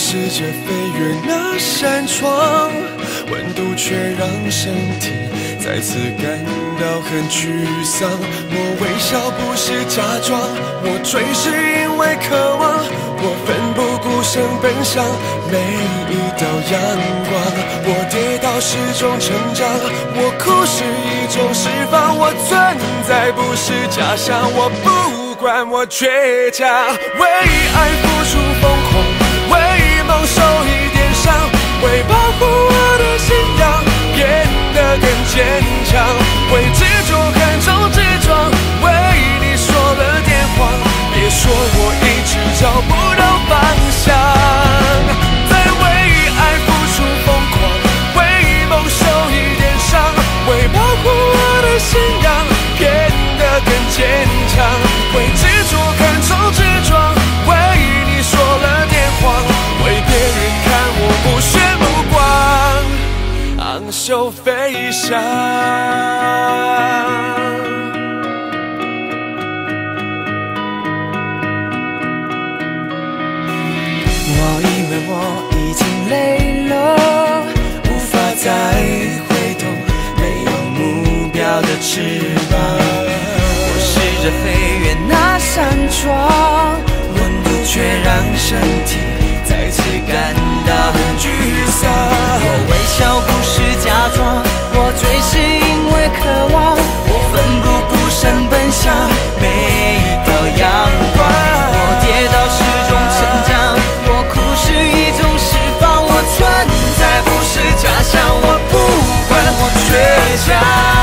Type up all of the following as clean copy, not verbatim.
试着飞越那扇窗，温度却让身体再次感到很沮丧。我微笑不是假装，我追是因为渴望，我奋不顾身奔向每一道阳光。我跌倒是种成长，我哭是一种释放。我存在不是假象，我不管我倔强，为爱付出疯狂，为梦受一点伤，为保护我的信仰变得更坚强，为执着看重执着，为你说了点谎，别说我一直找不到方向。在为爱付出疯狂，为梦受一点伤，为保护我的信仰变得更坚强，为执着看重执着，为你说了点谎，为别人看我不屑目光，昂首飞翔。 我以为我已经累了，无法再回头，没有目标的翅膀。我试着飞越那扇窗，温度却让身体再次感到很沮丧。我微笑不是假装，我追是因为渴望，我奋不顾身奔向每一道阳光。我跌倒是种成长，我哭是一种释放。我存在不是假象，我不管我倔强。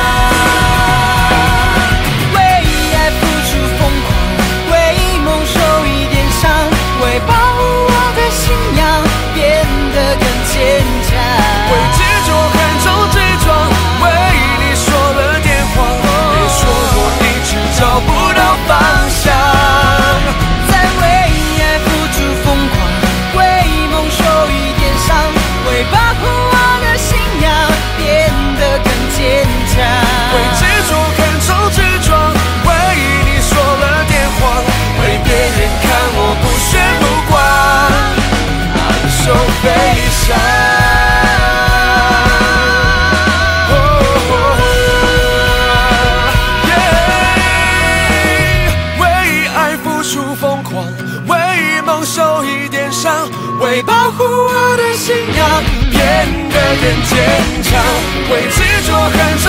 为保护我的信仰变得更坚强，为执着和